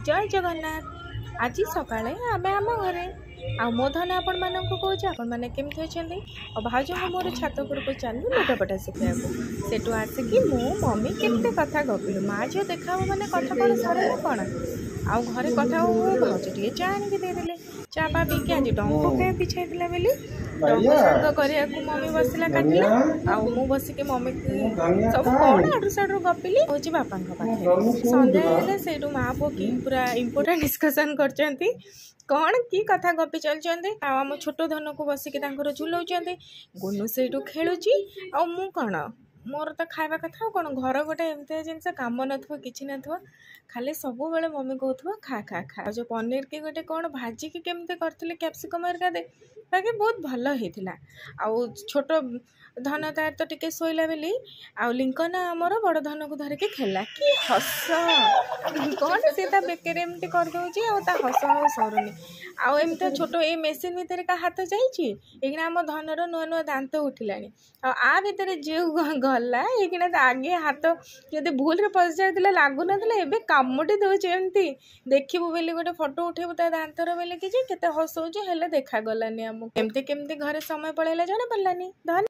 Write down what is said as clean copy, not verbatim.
जय जगन्नाथ। आज सकाळे आमे आम घरे आ मो धन आपण मानक कौच आपण मैंने केमती अच्छा और भाज मोर छात उपरको चलू लुटापटा शिखा सेठू आसिकी मो मम्मी केमती कथा गपिलु माँ झील देखा मैंने कथा कौन सर कौन आउ घरे कथा भाज टे चा आनिक देदेले चा पा पीके आज डंक क्या पिछाई बोली डंक शाग करने मम्मी बसला काटला आउ मु बसिके मम्मी सब कौन आडू साडू गपिली हूँ बापा पाखे सन्ध्या से माँ पु की पूरा इम्पोर्टाट डिस्कसन कर कौन की कथा गपी चलते आम छोट धन को बसिक झुलाऊँ गुनु से खेलुची आ मु कौन मोर तो खावा कथा कौन घर गोटे एमती जिनस कम कि खाली सब बेले मम्मी कहू खा खा खा जो पनीर की गोटे कौन भाजिक केमती करते कैप्सिकम हेरिका दे बाकी बहुत भल होता आउ छोट धन तार तो टिके शोला बेली आउ लिंकन आमर बड़ धन को धरिकी खेला कि हस कौन सी बेकर एमती करदे हस आ सरुनी आमती छोट ये मेसीन भितर का हाथ जाइए आम धनर नुआ नुआ दांत उठिला आ भितर जो गला ये आगे हाथ जब भूल पशि जाता लगुन ए कामुटी दौचे एमती देखू बोली गोटे फोटो उठेबू ता दांतर बोले कि केते हसौचे हेले देखा गलानी आमको एमती केमती घरे समय पड़ेगा जाना पारानी।